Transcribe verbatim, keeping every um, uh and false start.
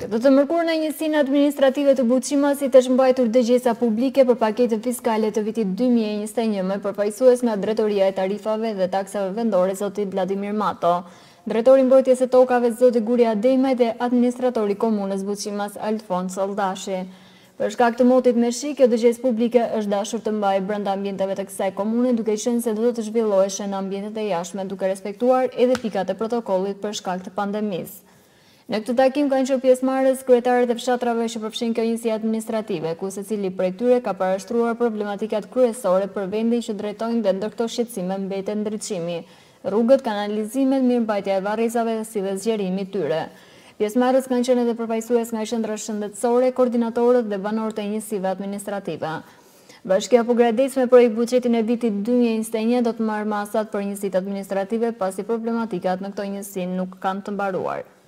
Do të mërkurën e njësinë administrative të Buçimasit është mbajtur dëgjesa publike për paketën fiskale të vitit dy mijë e njëzet e një me përfaqësues nga Drejtoria e Tarifave dhe Taksave Vendore zoti Vladimir Mato, Drejtori Mbrojtjes së Tokave zoti Guria Dejmaj dhe administratori komunës Buçimas Alfons Soldashi. Për shkak të motit me shi, kjo dëgjesë publike është dashur të mbajë brenda ambienteve të kësaj komune, duke qenë se do të zhvilloheshin në ambientet e jashtme duke respektuar edhe pikat e protokollit për shkak të pandemisë. Në këtë takim kanë qenë pjesëmarrës kryetarët e fshatrave që përfshin kjo njësi administrative, ku secili prej tyre ka parashtruar problematikat kryesore për vendin që drejtojnë dhe ndër këto shqetësime mbetet ndriçimi, rrugët, kanalizimet, mirëmbajtja e varrezave si dhe zgjerimi i tyre. Pjesëmarrës kanë qenë edhe përfaqësues nga qendra shëndetësore, koordinatorët dhe banorët e njësive administrative. Bashkia Pogradec me projekt buxhetin e vitit dy mijë e njëzet e një do të marrë masat për njësitë administrative pasi problematikat në këto njësi nuk kanë të mbaruar.